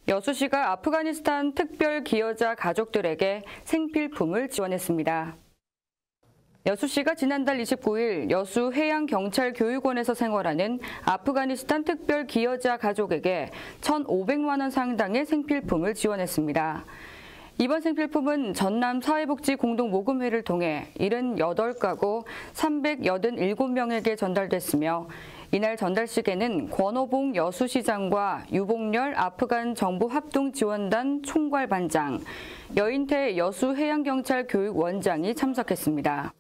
여수시가 아프가니스탄 특별 기여자 가족들에게 생필품을 지원했습니다. 여수시가 지난달 29일 여수 해양경찰교육원에서 생활하는 아프가니스탄 특별 기여자 가족에게 1,500만 원 상당의 생필품을 지원했습니다. 이번 생필품은 전남 사회복지 공동모금회를 통해 78가구 387명에게 전달됐으며 이날 전달식에는 권오봉 여수시장과 유봉렬 아프간 정부합동지원단 총괄반장, 여인태 여수해양경찰교육원장이 참석했습니다.